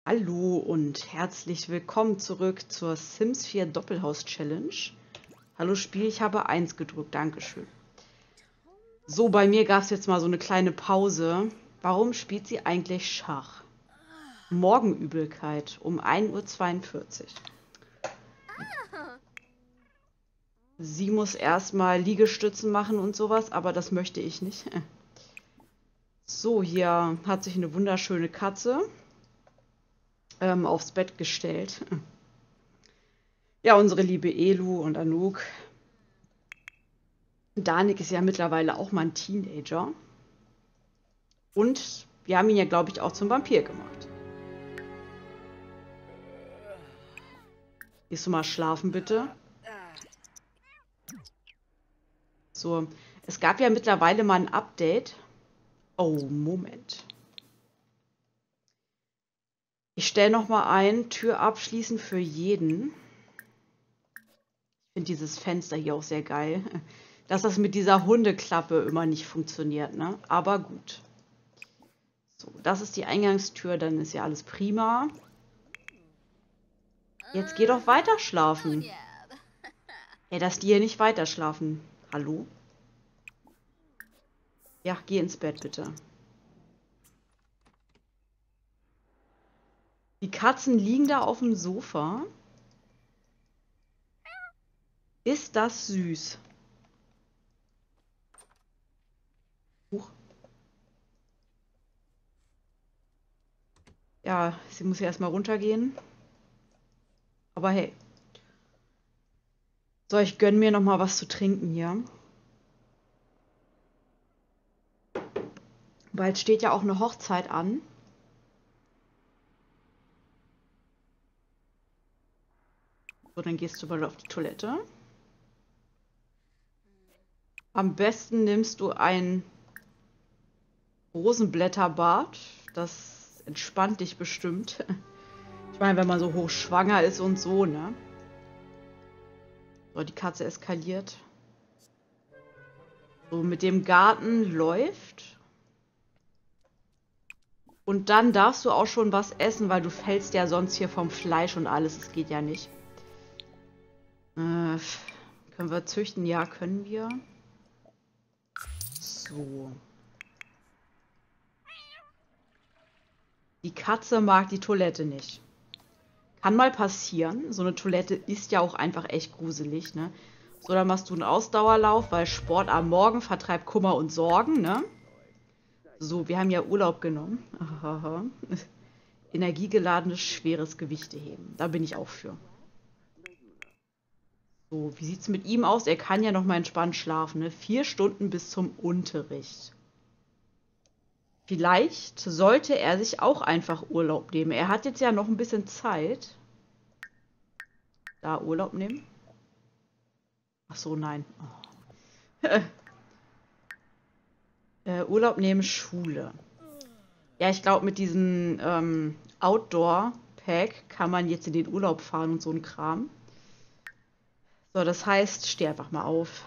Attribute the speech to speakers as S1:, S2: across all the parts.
S1: Hallo und herzlich willkommen zurück zur Sims 4 Doppelhaus Challenge. Hallo Spiel, ich habe 1 gedrückt, Dankeschön. So, bei mir gab es jetzt mal so eine kleine Pause. Warum spielt sie eigentlich Schach? Morgenübelkeit um 1:42 Uhr. Sie muss erstmal Liegestützen machen und sowas, aber das möchte ich nicht. So, hier hat sich eine wunderschöne Katze aufs Bett gestellt. Ja, unsere liebe Elu und Anouk. Danik ist ja mittlerweile auch mal ein Teenager. Und wir haben ihn ja, glaube ich, auch zum Vampir gemacht. Gehst du mal schlafen, bitte? So, es gab ja mittlerweile mal ein Update. Oh, Moment. Ich stelle noch mal ein, Tür abschließen für jeden. Ich finde dieses Fenster hier auch sehr geil. Dass das mit dieser Hundeklappe immer nicht funktioniert, ne? Aber gut. So, das ist die Eingangstür, dann ist ja alles prima. Jetzt geh doch weiter schlafen. Ja, dass die hier nicht weiter schlafen. Hallo? Ja, geh ins Bett, bitte. Die Katzen liegen da auf dem Sofa. Ist das süß? Huch. Ja, sie muss ja erstmal runtergehen. Aber hey. So, ich gönne mir noch mal was zu trinken hier. Bald steht ja auch eine Hochzeit an. So, dann gehst du mal auf die Toilette. Am besten nimmst du ein Rosenblätterbad. Das entspannt dich bestimmt. Ich meine, wenn man so hochschwanger ist und so, ne? So, die Katze eskaliert. So, mit dem Garten läuft. Und dann darfst du auch schon was essen, weil du fällst ja sonst hier vom Fleisch und alles. Es geht ja nicht. Können wir züchten? Ja, können wir. So. Die Katze mag die Toilette nicht. Kann mal passieren. So eine Toilette ist ja auch einfach echt gruselig, ne? So, dann machst du einen Ausdauerlauf, weil Sport am Morgen vertreibt Kummer und Sorgen, ne? So, wir haben ja Urlaub genommen. Aha. Energiegeladenes, schweres Gewichte heben. Da bin ich auch für. So, wie sieht's mit ihm aus? Er kann ja noch mal entspannt schlafen, ne? 4 Stunden bis zum Unterricht. Vielleicht sollte er sich auch einfach Urlaub nehmen. Er hat jetzt ja noch ein bisschen Zeit. Da Urlaub nehmen? Ach so, nein. Oh. Urlaub nehmen, Schule. Ja, ich glaube, mit diesem Outdoor-Pack kann man jetzt in den Urlaub fahren und so ein Kram. So, das heißt, steh einfach mal auf.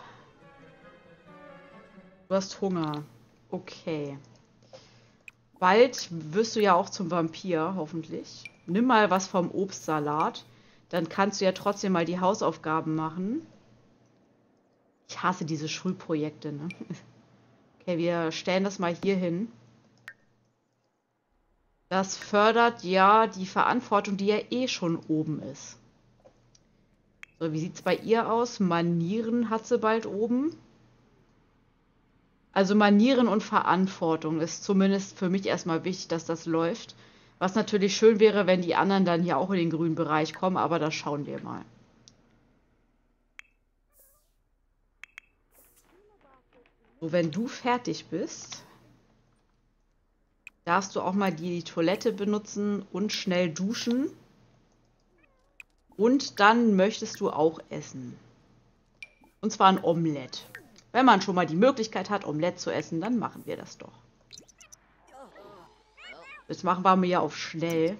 S1: Du hast Hunger. Okay. Bald wirst du ja auch zum Vampir, hoffentlich. Nimm mal was vom Obstsalat. Dann kannst du ja trotzdem mal die Hausaufgaben machen. Ich hasse diese Schulprojekte, ne? Okay, wir stellen das mal hier hin. Das fördert ja die Verantwortung, die ja eh schon oben ist. So, wie sieht es bei ihr aus? Manieren hat sie bald oben. Also Manieren und Verantwortung ist zumindest für mich erstmal wichtig, dass das läuft. Was natürlich schön wäre, wenn die anderen dann hier auch in den grünen Bereich kommen, aber das schauen wir mal. So, wenn du fertig bist, darfst du auch mal die Toilette benutzen und schnell duschen. Und dann möchtest du auch essen. Und zwar ein Omelett. Wenn man schon mal die Möglichkeit hat, Omelett zu essen, dann machen wir das doch. Jetzt machen wir mir ja auf schnell.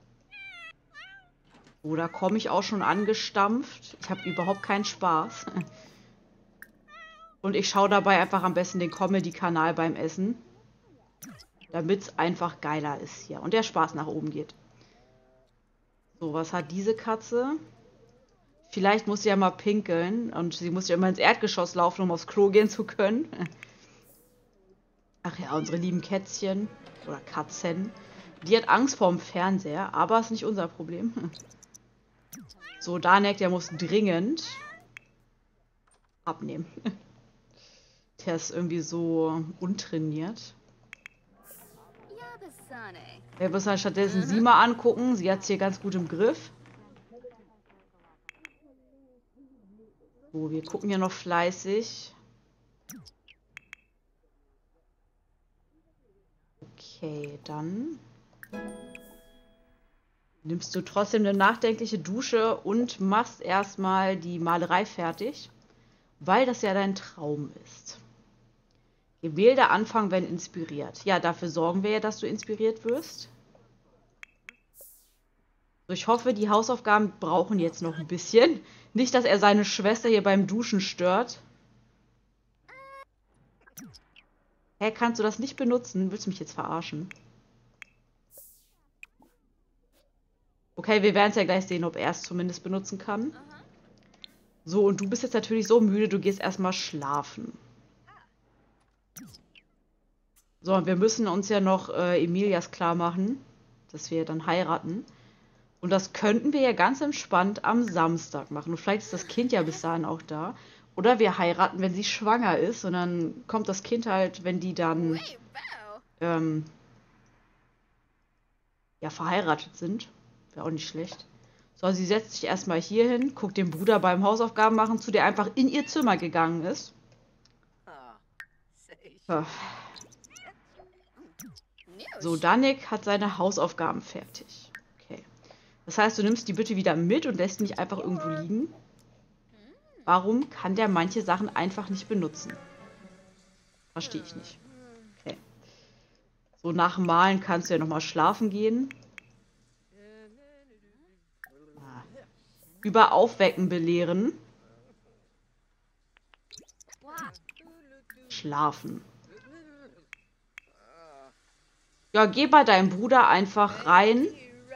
S1: Oh, da komme ich auch schon angestampft. Ich habe überhaupt keinen Spaß. Und ich schaue dabei einfach am besten den Comedy-Kanal beim Essen. Damit es einfach geiler ist hier. Und der Spaß nach oben geht. So, was hat diese Katze? Vielleicht muss sie ja mal pinkeln und sie muss ja immer ins Erdgeschoss laufen, um aufs Klo gehen zu können. Ach ja, unsere lieben Kätzchen oder Katzen. Die hat Angst vorm Fernseher, aber ist nicht unser Problem. So, Danek, der muss dringend abnehmen. Der ist irgendwie so untrainiert. Wir müssen halt stattdessen sie mal angucken. Sie hat es hier ganz gut im Griff. So, wir gucken ja noch fleißig. Okay, dann nimmst du trotzdem eine nachdenkliche Dusche und machst erstmal die Malerei fertig, weil das ja dein Traum ist. Gemälde anfangen, wenn inspiriert. Ja, dafür sorgen wir ja, dass du inspiriert wirst. So, ich hoffe, die Hausaufgaben brauchen jetzt noch ein bisschen. Nicht, dass er seine Schwester hier beim Duschen stört. Hä, kannst du das nicht benutzen? Willst du mich jetzt verarschen? Okay, wir werden es ja gleich sehen, ob er es zumindest benutzen kann. So, und du bist jetzt natürlich so müde, du gehst erstmal schlafen. So, und wir müssen uns ja noch Emilias klar machen, dass wir dann heiraten. Und das könnten wir ja ganz entspannt am Samstag machen. Und vielleicht ist das Kind ja bis dahin auch da. Oder wir heiraten, wenn sie schwanger ist. Und dann kommt das Kind halt, wenn die dann ja, verheiratet sind. Wäre auch nicht schlecht. So, sie setzt sich erstmal hier hin, guckt den Bruder beim Hausaufgaben machen zu, der einfach in ihr Zimmer gegangen ist. Ja. So, Danik hat seine Hausaufgaben fertig. Okay. Das heißt, du nimmst die bitte wieder mit und lässt mich einfach irgendwo liegen. Warum kann der manche Sachen einfach nicht benutzen? Verstehe ich nicht. Okay. So, nach dem Malen kannst du ja nochmal schlafen gehen. Über Aufwecken belehren. Schlafen. Ja, geh bei deinem Bruder einfach rein.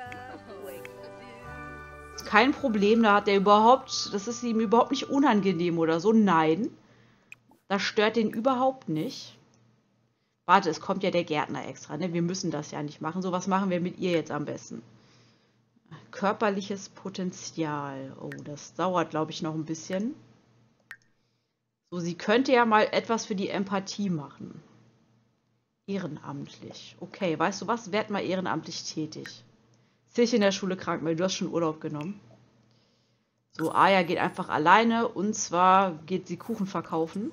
S1: Ist kein Problem, da hat er überhaupt, das ist ihm überhaupt nicht unangenehm oder so. Nein. Das stört den überhaupt nicht. Warte, es kommt ja der Gärtner extra, ne? Wir müssen das ja nicht machen. So, was machen wir mit ihr jetzt am besten? Körperliches Potenzial. Oh, das dauert, glaube ich, noch ein bisschen. So, sie könnte ja mal etwas für die Empathie machen. Ehrenamtlich. Okay, weißt du was? Werd mal ehrenamtlich tätig. Ist ich in der Schule krank, weil du hast schon Urlaub genommen. So, Aya geht einfach alleine und zwar geht sie Kuchen verkaufen.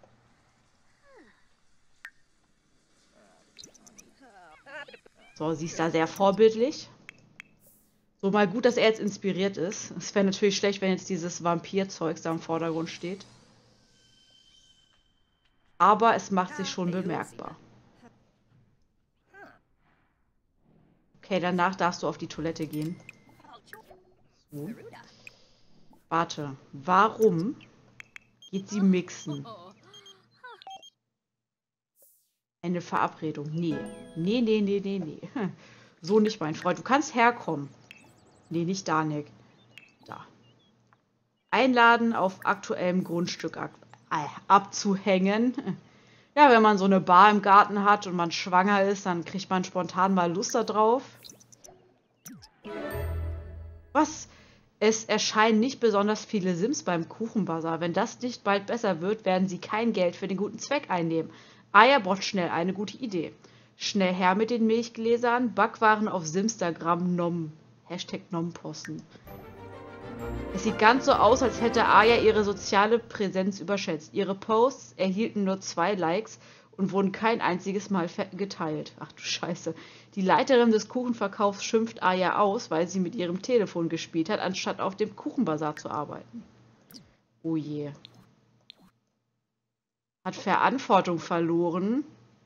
S1: So, sie ist da sehr vorbildlich. So, mal gut, dass er jetzt inspiriert ist. Es wäre natürlich schlecht, wenn jetzt dieses Vampir-Zeugs da im Vordergrund steht. Aber es macht sich schon bemerkbar. Okay, danach darfst du auf die Toilette gehen. So. Warte, warum geht sie mixen? Eine Verabredung. Nee. Nee, nee, nee, nee, nee. So nicht, mein Freund. Du kannst herkommen. Nee, nicht Danik. Da. Einladen auf aktuellem Grundstück abzuhängen. Ja, wenn man so eine Bar im Garten hat und man schwanger ist, dann kriegt man spontan mal Lust da drauf. Was? Es erscheinen nicht besonders viele Sims beim Kuchenbazar. Wenn das nicht bald besser wird, werden sie kein Geld für den guten Zweck einnehmen. Aya braucht schnell eine gute Idee. Schnell her mit den Milchgläsern, Backwaren auf Simstagram nom. Hashtag Nomposten. Es sieht ganz so aus, als hätte Aya ihre soziale Präsenz überschätzt. Ihre Posts erhielten nur 2 Likes und wurden kein einziges Mal geteilt. Ach du Scheiße. Die Leiterin des Kuchenverkaufs schimpft Aya aus, weil sie mit ihrem Telefon gespielt hat, anstatt auf dem Kuchenbazar zu arbeiten. Oh je. Hat Verantwortung verloren?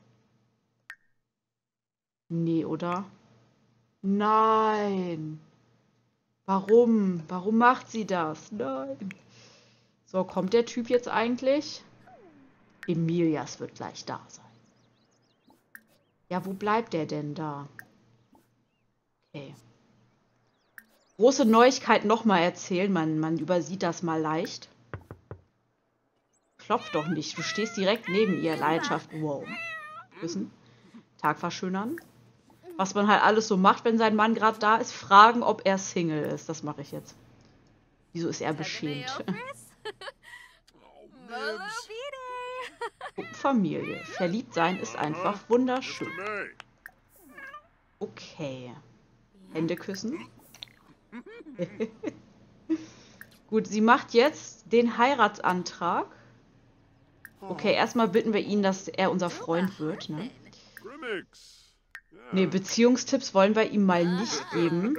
S1: Nee, oder? Nein. Warum? Warum macht sie das? Nein. So, kommt der Typ jetzt eigentlich? Emilias wird gleich da sein. Ja, wo bleibt der denn da? Okay. Große Neuigkeit nochmal erzählen. Man übersieht das mal leicht. Klopf doch nicht. Du stehst direkt neben ihr. Leidenschaft. Wow. Küssen. Tag verschönern. Was man halt alles so macht, wenn sein Mann gerade da ist. Fragen, ob er Single ist. Das mache ich jetzt. Wieso ist er beschämt? Familie. Verliebt sein ist einfach wunderschön. Okay. Hände küssen. Gut, sie macht jetzt den Heiratsantrag. Okay, erstmal bitten wir ihn, dass er unser Freund wird, ne? Ne, Beziehungstipps wollen wir ihm mal nicht geben.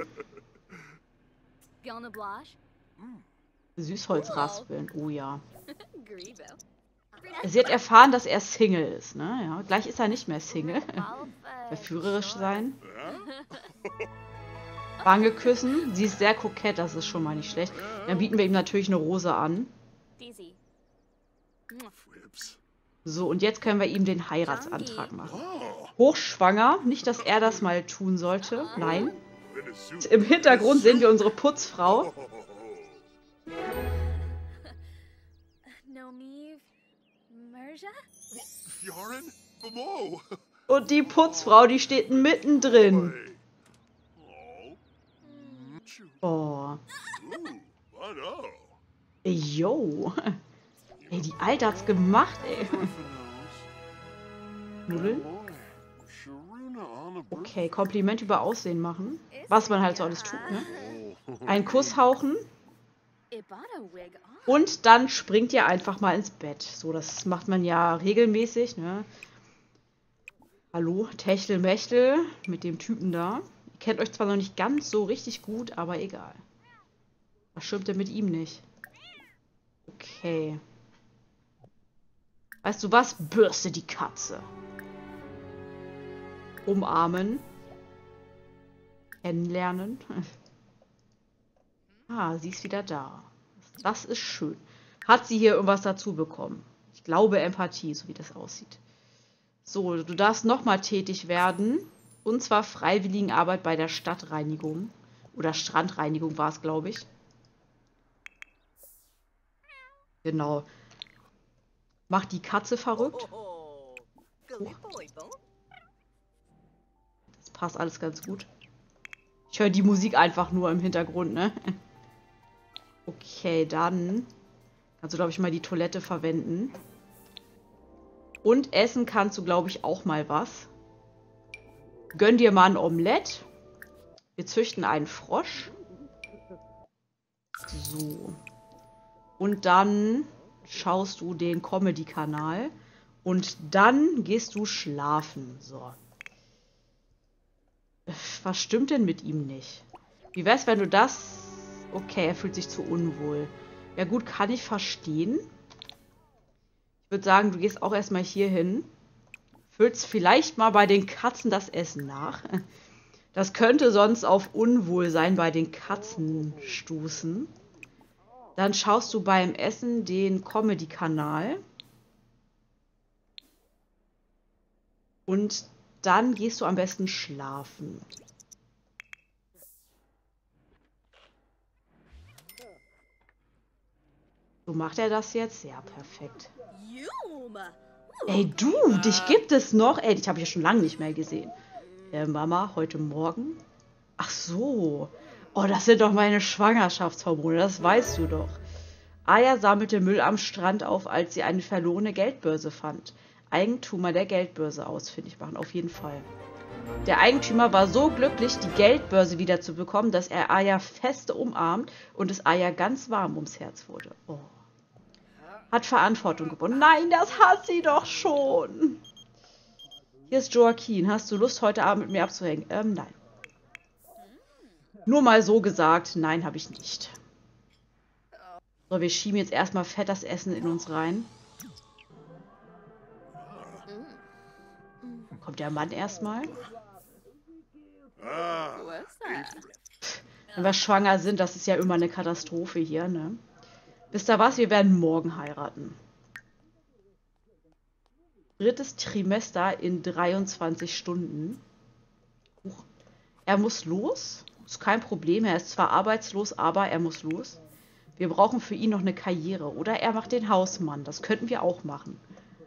S1: Süßholzraspeln, oh ja. Sie hat erfahren, dass er Single ist, ne? Ja, gleich ist er nicht mehr Single. Verführerisch sein. Wange küssen. Sie ist sehr kokett, das ist schon mal nicht schlecht. Dann bieten wir ihm natürlich eine Rose an. So, und jetzt können wir ihm den Heiratsantrag machen. Hochschwanger. Nicht, dass er das mal tun sollte. Nein. Im Hintergrund sehen wir unsere Putzfrau. Und die Putzfrau, die steht mittendrin. Oh. Ey, yo. Ey, die Alte hat's gemacht, ey. Nudeln? Okay, Kompliment über Aussehen machen. Was man halt so alles tut, ne? Einen Kuss hauchen. Und dann springt ihr einfach mal ins Bett. So, das macht man ja regelmäßig, ne? Hallo, Techtelmechtel mit dem Typen da. Ihr kennt euch zwar noch nicht ganz so richtig gut, aber egal. Was stimmt denn mit ihm nicht? Okay. Weißt du was? Bürste die Katze. Umarmen. Kennenlernen. Ah, sie ist wieder da. Das ist schön. Hat sie hier irgendwas dazu bekommen? Ich glaube Empathie, so wie das aussieht. So, du darfst nochmal tätig werden. Und zwar Freiwilligenarbeit bei der Stadtreinigung. Oder Strandreinigung war es, glaube ich. Genau. Macht die Katze verrückt. Das passt alles ganz gut. Ich höre die Musik einfach nur im Hintergrund, ne? Okay, dann kannst du, glaube ich, mal die Toilette verwenden. Und essen kannst du, glaube ich, auch mal was. Gönn dir mal ein Omelett. Wir züchten einen Frosch. So. Und dann schaust du den Comedy-Kanal. Und dann gehst du schlafen. So. Was stimmt denn mit ihm nicht? Wie wär's, wenn du das... Okay, er fühlt sich zu unwohl. Ja gut, kann ich verstehen. Ich würde sagen, du gehst auch erstmal hier hin. Füllst vielleicht mal bei den Katzen das Essen nach. Das könnte sonst auf Unwohlsein bei den Katzen stoßen. Dann schaust du beim Essen den Comedy-Kanal. Und dann gehst du am besten schlafen. So macht er das jetzt? Ja, perfekt. Ey, du, dich gibt es noch? Ey, dich habe ich ja schon lange nicht mehr gesehen. Mama, heute Morgen? Ach so. Oh, das sind doch meine Schwangerschaftshormone, das weißt du doch. Aya sammelte Müll am Strand auf, als sie eine verlorene Geldbörse fand. Eigentümer der Geldbörse ausfindig machen, auf jeden Fall. Der Eigentümer war so glücklich, die Geldbörse wiederzubekommen, dass er Aya fest umarmt und es Aya ganz warm ums Herz wurde. Oh. Hat Verantwortung gewonnen. Nein, das hat sie doch schon. Hier ist Joaquin. Hast du Lust, heute Abend mit mir abzuhängen? Nein. Nur mal so gesagt, nein, habe ich nicht. So, wir schieben jetzt erstmal fett das Essen in uns rein. Kommt der Mann erstmal? Wenn wir schwanger sind, das ist ja immer eine Katastrophe hier, ne? Wisst ihr was? Wir werden morgen heiraten. 3. Trimester in 23 Stunden. Er muss los. ist kein Problem. Er ist zwar arbeitslos, aber er muss los. Wir brauchen für ihn noch eine Karriere. Oder er macht den Hausmann. Das könnten wir auch machen.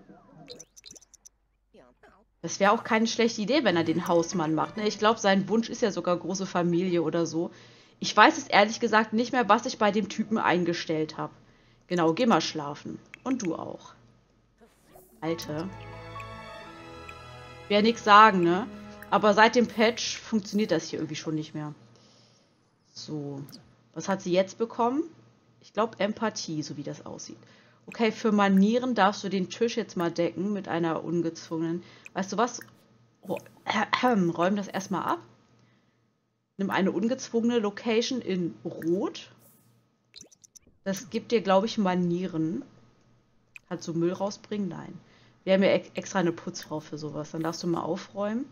S1: Das wäre auch keine schlechte Idee, wenn er den Hausmann macht. Ne? Ich glaube, sein Wunsch ist ja sogar große Familie oder so. Ich weiß es ehrlich gesagt nicht mehr, was ich bei dem Typen eingestellt habe. Genau, geh mal schlafen. Und du auch. Alte. Ich werde nichts sagen, ne? Aber seit dem Patch funktioniert das hier irgendwie schon nicht mehr. So. Was hat sie jetzt bekommen? Ich glaube Empathie, so wie das aussieht. Okay, für Manieren darfst du den Tisch jetzt mal decken mit einer ungezwungenen. Weißt du was? Räum das erstmal ab. Nimm eine ungezwungene Location in Rot. Das gibt dir, glaube ich, Manieren. Kannst du Müll rausbringen? Nein. Wir haben ja extra eine Putzfrau für sowas. Dann darfst du mal aufräumen.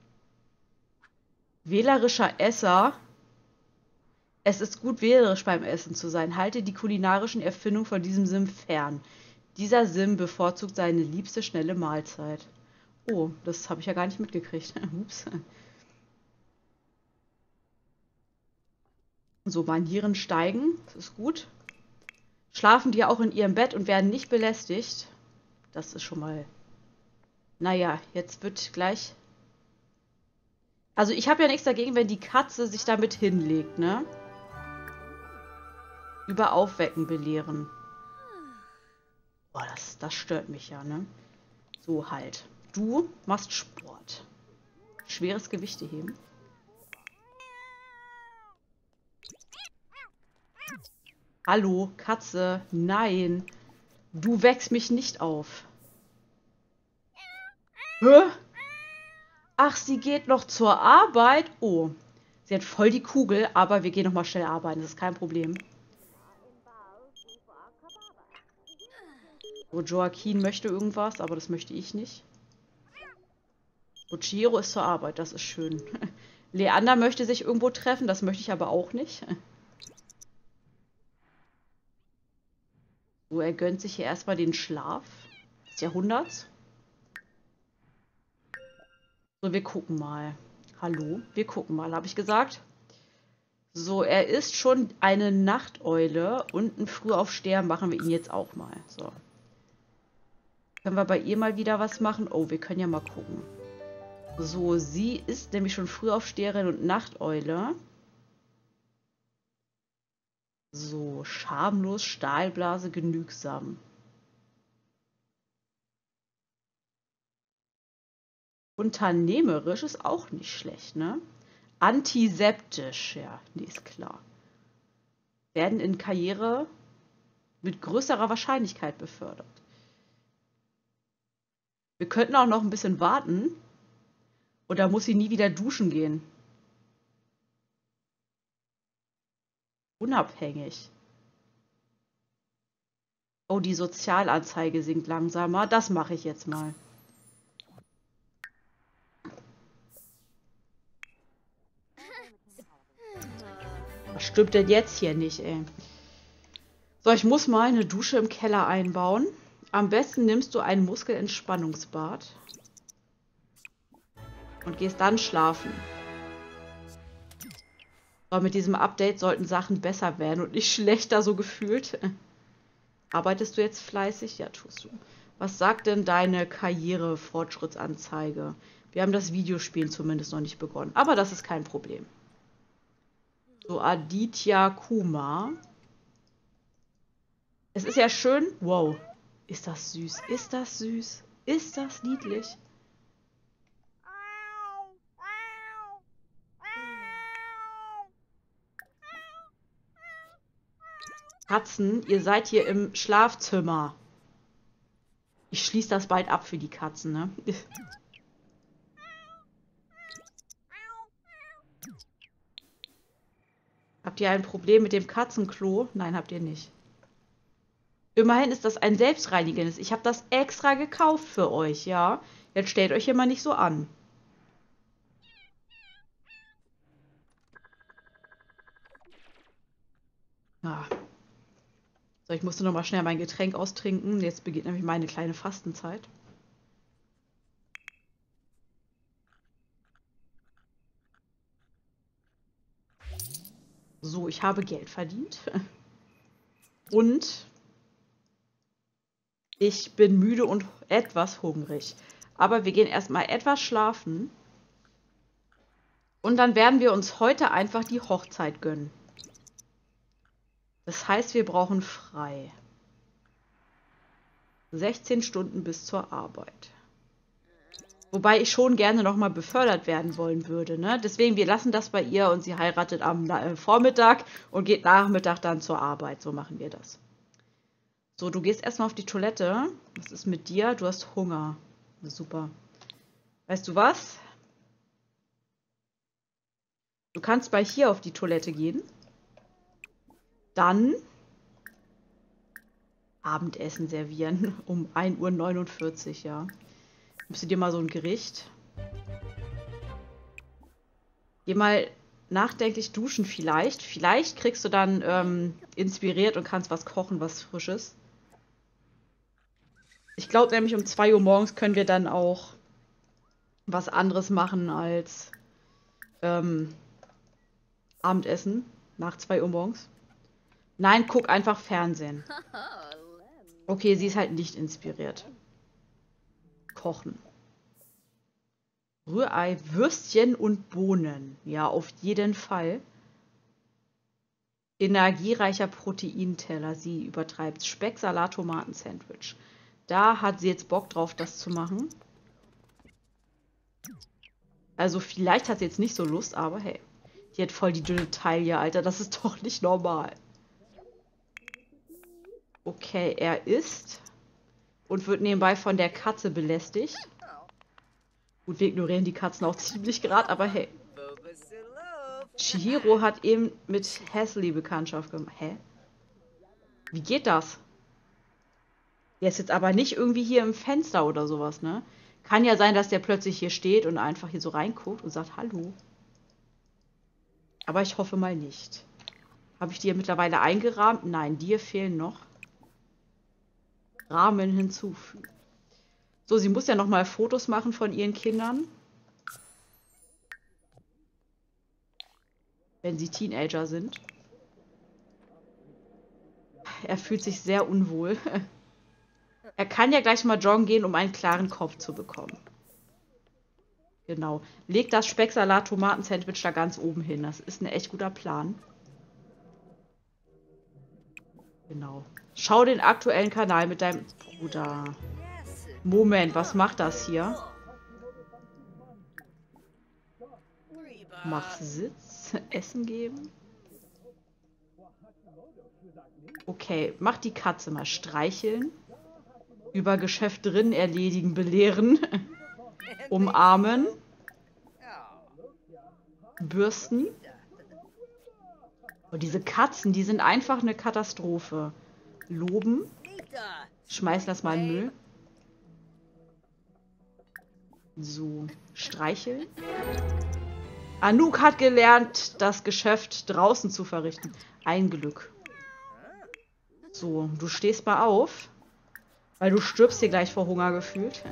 S1: Wählerischer Esser. Es ist gut, wählerisch beim Essen zu sein. Halte die kulinarischen Erfindungen von diesem Sim fern. Dieser Sim bevorzugt seine liebste schnelle Mahlzeit. Oh, das habe ich ja gar nicht mitgekriegt. Ups. So, Manieren steigen. Das ist gut. Schlafen die auch in ihrem Bett und werden nicht belästigt. Das ist schon mal... Naja, jetzt wird gleich... Also ich habe ja nichts dagegen, wenn die Katze sich damit hinlegt, ne? Über Aufwecken belehren. Boah, das stört mich ja, ne? So halt. Du machst Sport. Schweres Gewichte heben. Hallo, Katze. Nein. Du wächst mich nicht auf. Hä? Ach, sie geht noch zur Arbeit? Oh. Sie hat voll die Kugel, aber wir gehen noch mal schnell arbeiten. Das ist kein Problem. So, Joaquin möchte irgendwas, aber das möchte ich nicht. So, Chihiro ist zur Arbeit. Das ist schön. Leander möchte sich irgendwo treffen. Das möchte ich aber auch nicht. So, er gönnt sich hier erstmal den Schlaf des Jahrhunderts. So, wir gucken mal. Hallo? Wir gucken mal, habe ich gesagt. So, er ist schon eine Nachteule und ein Frühaufsteher machen wir ihn jetzt auch mal. So. Können wir bei ihr mal wieder was machen? Oh, wir können ja mal gucken. So, sie ist nämlich schon Frühaufsteherin und Nachteule. So, schamlos, Stahlblase, genügsam. Unternehmerisch ist auch nicht schlecht, ne? Antiseptisch, ja, nee, ist klar. Werden in Karriere mit größerer Wahrscheinlichkeit befördert. Wir könnten auch noch ein bisschen warten. Oder muss sie nie wieder duschen gehen? Unabhängig. Oh, die Sozialanzeige sinkt langsamer. Das mache ich jetzt mal. Was stimmt denn jetzt hier nicht, ey? So, ich muss mal eine Dusche im Keller einbauen. Am besten nimmst du ein Muskelentspannungsbad und gehst dann schlafen. So, mit diesem Update sollten Sachen besser werden und nicht schlechter, so gefühlt. Arbeitest du jetzt fleißig? Ja, tust du. Was sagt denn deine Karriere-Fortschrittsanzeige? Wir haben das Videospielen zumindest noch nicht begonnen, aber das ist kein Problem. So, Aditya Kumar. Es ist ja schön. Wow. Ist das süß? Ist das süß? Ist das niedlich? Katzen, ihr seid hier im Schlafzimmer. Ich schließe das bald ab für die Katzen, ne? Habt ihr ein Problem mit dem Katzenklo? Nein, habt ihr nicht. Immerhin ist das ein selbstreinigendes. Ich habe das extra gekauft für euch, ja? Jetzt stellt euch hier mal nicht so an. Ah. So, ich musste noch mal schnell mein Getränk austrinken. Jetzt beginnt nämlich meine kleine Fastenzeit. So, ich habe Geld verdient. Und ich bin müde und etwas hungrig. Aber wir gehen erstmal etwas schlafen. Und dann werden wir uns heute einfach die Hochzeit gönnen. Das heißt, wir brauchen frei. 16 Stunden bis zur Arbeit. Wobei ich schon gerne nochmal befördert werden wollen würde, ne? Deswegen, wir lassen das bei ihr und sie heiratet am Vormittag und geht Nachmittag dann zur Arbeit. So machen wir das. So, du gehst erstmal auf die Toilette. Was ist mit dir? Du hast Hunger. Super. Weißt du was? Du kannst bei hier auf die Toilette gehen. Dann Abendessen servieren um 1:49 Uhr, ja. Nimmst du dir mal so ein Gericht? Geh mal nachdenklich duschen vielleicht. Vielleicht kriegst du dann inspiriert und kannst was kochen, was Frisches. Ich glaube nämlich um 2 Uhr morgens können wir dann auch was anderes machen als Abendessen. Nach 2 Uhr morgens. Nein, guck einfach Fernsehen. Okay, sie ist halt nicht inspiriert. Kochen. Rührei, Würstchen und Bohnen. Ja, auf jeden Fall. Energiereicher Proteinteller. Sie übertreibt. Speck, Salat, Tomaten, Sandwich. Da hat sie jetzt Bock drauf, das zu machen. Also vielleicht hat sie jetzt nicht so Lust, aber hey. Die hat voll die dünne Taille, Alter. Das ist doch nicht normal. Okay, er isst und wird nebenbei von der Katze belästigt. Gut, wir ignorieren die Katzen auch ziemlich gerade, aber hey. Chihiro hat eben mit Hasley Bekanntschaft gemacht. Hä? Wie geht das? Der ist jetzt aber nicht irgendwie hier im Fenster oder sowas, ne? Kann ja sein, dass der plötzlich hier steht und einfach hier so reinguckt und sagt Hallo. Aber ich hoffe mal nicht. Habe ich die mittlerweile eingerahmt? Nein, dir fehlen noch Rahmen hinzufügen. So, sie muss ja noch mal Fotos machen von ihren Kindern. Wenn sie Teenager sind. Er fühlt sich sehr unwohl. Er kann ja gleich mal joggen gehen, um einen klaren Kopf zu bekommen. Genau. Leg das Specksalat-Tomaten-Sandwich da ganz oben hin. Das ist ein echt guter Plan. Genau. Schau den aktuellen Kanal mit deinem Bruder. Moment, was macht das hier? Mach Sitz. Essen geben. Okay, mach die Katze mal streicheln. Über Geschäft drin erledigen, belehren. Umarmen. Bürsten. Oh, diese Katzen, die sind einfach eine Katastrophe. Loben. Schmeißen das mal in den Müll. So, streicheln. Anouk hat gelernt, das Geschäft draußen zu verrichten. Ein Glück. So, du stehst mal auf. Weil du stirbst hier gleich vor Hunger gefühlt.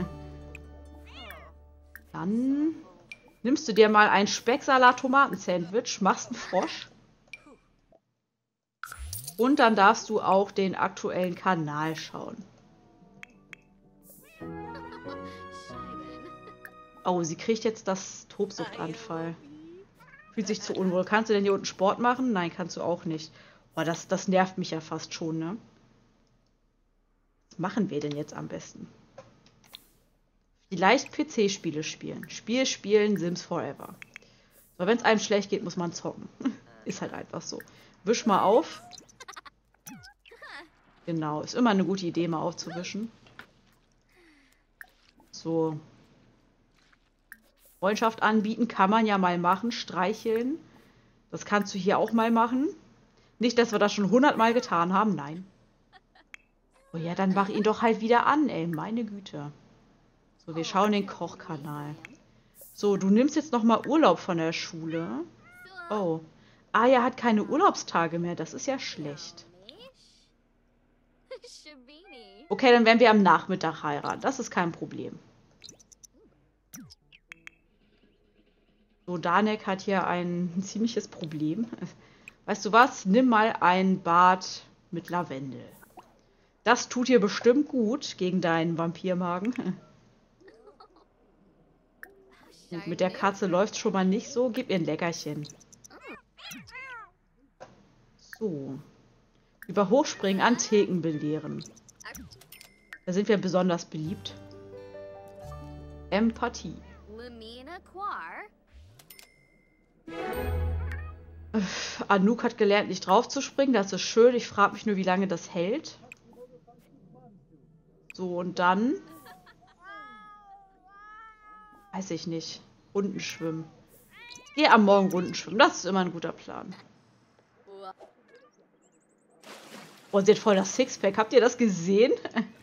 S1: Dann nimmst du dir mal ein Specksalat-Tomaten-Sandwich, machst einen Frosch. Und dann darfst du auch den aktuellen Kanal schauen. Oh, sie kriegt jetzt das Tobsuchtanfall. Fühlt sich zu unwohl. Kannst du denn hier unten Sport machen? Nein, kannst du auch nicht. Boah, das nervt mich ja fast schon, ne? Was machen wir denn jetzt am besten? Vielleicht PC-Spiele spielen. Spiel spielen, Sims Forever. Aber wenn es einem schlecht geht, muss man zocken. Ist halt einfach so. Wisch mal auf. Genau, ist immer eine gute Idee, mal aufzuwischen. So. Freundschaft anbieten kann man ja mal machen. Streicheln. Das kannst du hier auch mal machen. Nicht, dass wir das schon 100-mal getan haben. Nein. Oh ja, dann mach ihn doch halt wieder an, ey. Meine Güte. So, wir schauen den Kochkanal. So, du nimmst jetzt nochmal Urlaub von der Schule. Oh. Ah, er hat keine Urlaubstage mehr. Das ist ja schlecht. Okay, dann werden wir am Nachmittag heiraten. Das ist kein Problem. So, Danek hat hier ein ziemliches Problem. Weißt du was? Nimm mal ein Bad mit Lavendel. Das tut dir bestimmt gut gegen deinen Vampirmagen. Gut, mit der Katze läuft schon mal nicht so. Gib ihr ein Leckerchen. So. Über Hochspringen an Theken belehren. Da sind wir besonders beliebt. Empathie. Anouk hat gelernt, nicht drauf zu springen. Das ist schön. Ich frage mich nur, wie lange das hält. So, und dann... Weiß ich nicht. Runden schwimmen. Geh am Morgen Runden schwimmen. Das ist immer ein guter Plan. Oh, sie hat voll das Sixpack. Habt ihr das gesehen?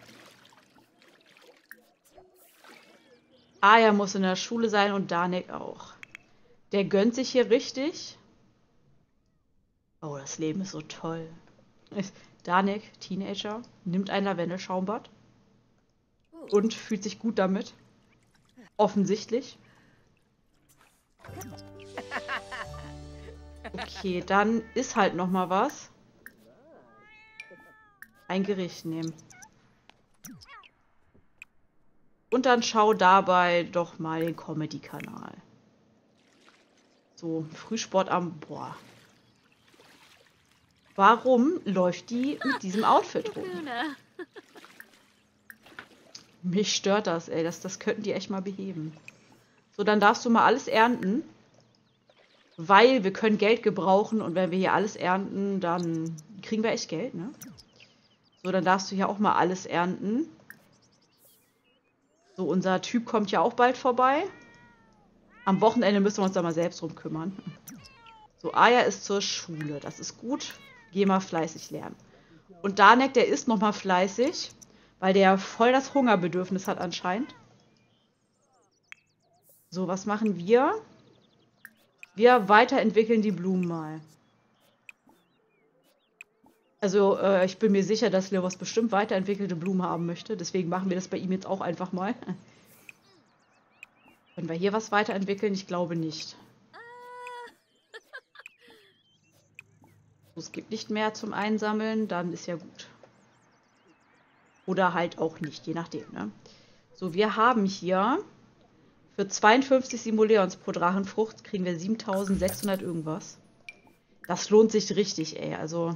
S1: Aya muss in der Schule sein und Danik auch. Der gönnt sich hier richtig. Oh, das Leben ist so toll. Danik, Teenager, nimmt ein Lavendelschaumbad und fühlt sich gut damit. Offensichtlich. Okay, dann ist halt noch mal was. Ein Gericht nehmen. Und dann schau dabei doch mal den Comedy-Kanal. So, Frühsport am... Boah. Warum läuft die mit diesem Outfit rum? Mich stört das, ey. Das könnten die echt mal beheben. So, dann darfst du mal alles ernten. Weil wir können Geld gebrauchen und wenn wir hier alles ernten, dann kriegen wir echt Geld, ne? So, dann darfst du hier auch mal alles ernten. So, unser Typ kommt ja auch bald vorbei. Am Wochenende müssen wir uns da mal selbst drum kümmern. So, Aya ist zur Schule. Das ist gut. Geh mal fleißig lernen. Und Danek, der ist noch mal fleißig, weil der voll das Hungerbedürfnis hat anscheinend. So, was machen wir? Wir weiterentwickeln die Blumen mal. Also, ich bin mir sicher, dass Levos bestimmt weiterentwickelte Blumen haben möchte. Deswegen machen wir das bei ihm jetzt auch einfach mal. Können wir hier was weiterentwickeln? Ich glaube nicht. So, es gibt nicht mehr zum Einsammeln, dann ist ja gut. Oder halt auch nicht, je nachdem, ne? So, wir haben hier für 52 Simoleons pro Drachenfrucht kriegen wir 7600 irgendwas. Das lohnt sich richtig, ey. Also...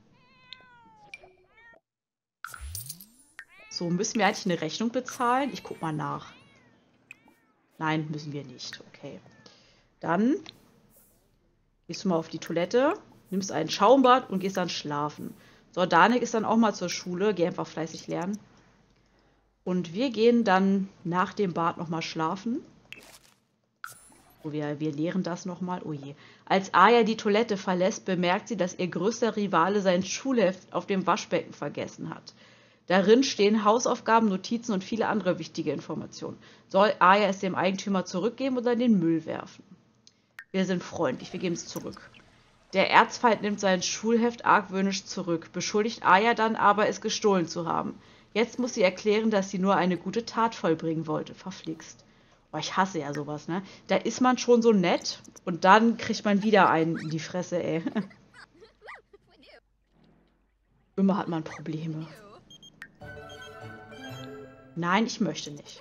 S1: So, müssen wir eigentlich eine Rechnung bezahlen? Ich guck mal nach. Nein, müssen wir nicht. Okay. Dann gehst du mal auf die Toilette, nimmst ein Schaumbad und gehst dann schlafen. So, Danik ist dann auch mal zur Schule. Geh einfach fleißig lernen. Und wir gehen dann nach dem Bad nochmal schlafen. So, wir leeren das nochmal. Oh je. Als Aya die Toilette verlässt, bemerkt sie, dass ihr größter Rivale sein Schulheft auf dem Waschbecken vergessen hat. Darin stehen Hausaufgaben, Notizen und viele andere wichtige Informationen. Soll Aya es dem Eigentümer zurückgeben oder in den Müll werfen? Wir sind freundlich, wir geben es zurück. Der Erzfeind nimmt sein Schulheft argwöhnisch zurück, beschuldigt Aya dann aber, es gestohlen zu haben. Jetzt muss sie erklären, dass sie nur eine gute Tat vollbringen wollte. Verflixt. Boah, ich hasse ja sowas, ne? Da ist man schon so nett und dann kriegt man wieder einen in die Fresse, ey. Immer hat man Probleme. Nein, ich möchte nicht.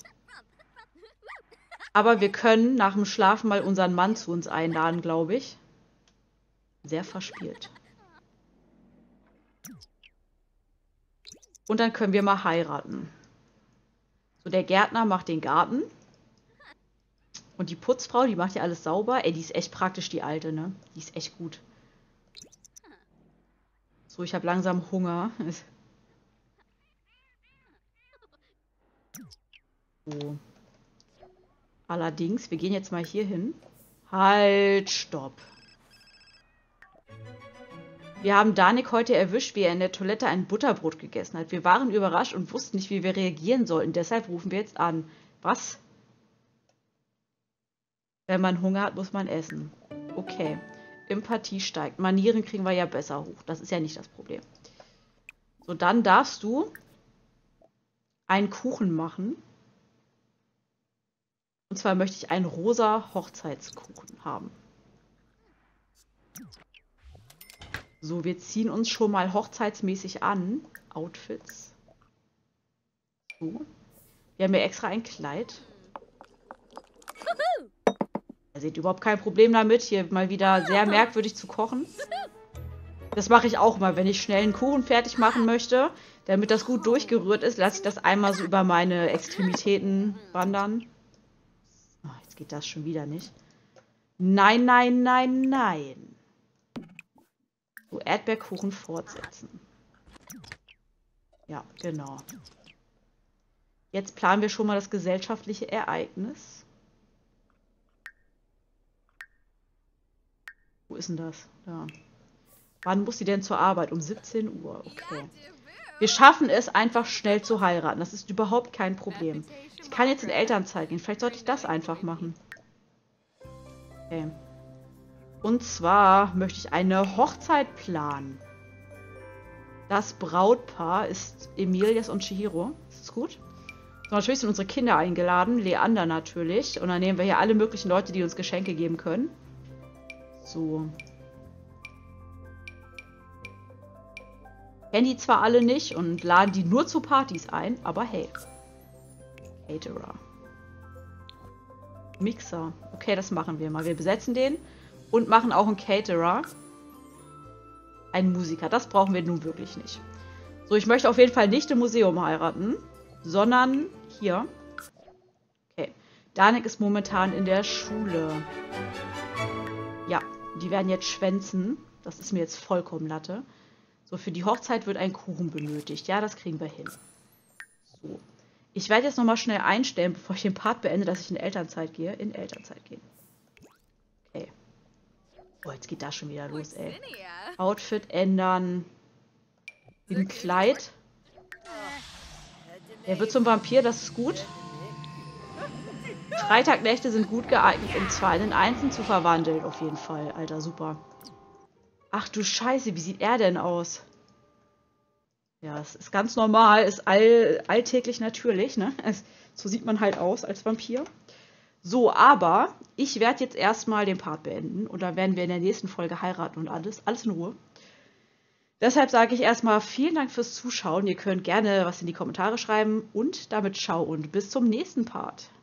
S1: Aber wir können nach dem Schlafen mal unseren Mann zu uns einladen, glaube ich. Sehr verspielt. Und dann können wir mal heiraten. So, der Gärtner macht den Garten. Und die Putzfrau, die macht ja alles sauber. Ey, die ist echt praktisch, die Alte, ne? Die ist echt gut. So, ich habe langsam Hunger. So. Allerdings, wir gehen jetzt mal hier hin. Halt, stopp. Wir haben Danik heute erwischt, wie er in der Toilette ein Butterbrot gegessen hat. Wir waren überrascht und wussten nicht, wie wir reagieren sollten. Deshalb rufen wir jetzt an. Was? Wenn man Hunger hat, muss man essen. Okay. Empathie steigt. Manieren kriegen wir ja besser hoch. Das ist ja nicht das Problem. So, dann darfst du einen Kuchen machen. Und zwar möchte ich einen rosa Hochzeitskuchen haben. So, wir ziehen uns schon mal hochzeitsmäßig an. Outfits. So. Wir haben hier extra ein Kleid. Ihr seht überhaupt kein Problem damit, hier mal wieder sehr merkwürdig zu kochen. Das mache ich auch mal, wenn ich schnell einen Kuchen fertig machen möchte. Damit das gut durchgerührt ist, lasse ich das einmal so über meine Extremitäten wandern. Oh, jetzt geht das schon wieder nicht. Nein, nein, nein, nein. So, Erdbeerkuchen fortsetzen. Ja, genau. Jetzt planen wir schon mal das gesellschaftliche Ereignis. Wo ist denn das? Da. Wann muss sie denn zur Arbeit? Um 17 Uhr. Okay. Wir schaffen es, einfach schnell zu heiraten. Das ist überhaupt kein Problem. Ich kann jetzt in Elternzeit gehen. Vielleicht sollte ich das einfach machen. Okay. Und zwar möchte ich eine Hochzeit planen. Das Brautpaar ist Emilias und Chihiro. Ist das gut? So, natürlich sind unsere Kinder eingeladen. Leander natürlich. Und dann nehmen wir hier alle möglichen Leute, die uns Geschenke geben können. So. Kennen die zwar alle nicht und laden die nur zu Partys ein, aber hey. Caterer. Mixer. Okay, das machen wir mal. Wir besetzen den und machen auch einen Caterer. Einen Musiker. Das brauchen wir nun wirklich nicht. So, ich möchte auf jeden Fall nicht im Museum heiraten, sondern hier. Okay. Danik ist momentan in der Schule. Ja, die werden jetzt schwänzen. Das ist mir jetzt vollkommen Latte. So, für die Hochzeit wird ein Kuchen benötigt. Ja, das kriegen wir hin. So. Ich werde jetzt nochmal schnell einstellen, bevor ich den Part beende, dass ich in Elternzeit gehe. In Elternzeit gehen. Okay. Oh, jetzt geht das schon wieder los, ey. Outfit ändern. Im Kleid. Er wird zum Vampir, das ist gut. Freitagnächte sind gut geeignet, um 2 in 1 zu verwandeln. Auf jeden Fall, Alter, super. Ach du Scheiße, wie sieht er denn aus? Ja, es ist ganz normal, ist alltäglich natürlich, ne? So sieht man halt aus als Vampir. So, aber ich werde jetzt erstmal den Part beenden und dann werden wir in der nächsten Folge heiraten und alles. Alles in Ruhe. Deshalb sage ich erstmal vielen Dank fürs Zuschauen. Ihr könnt gerne was in die Kommentare schreiben und damit ciao und bis zum nächsten Part.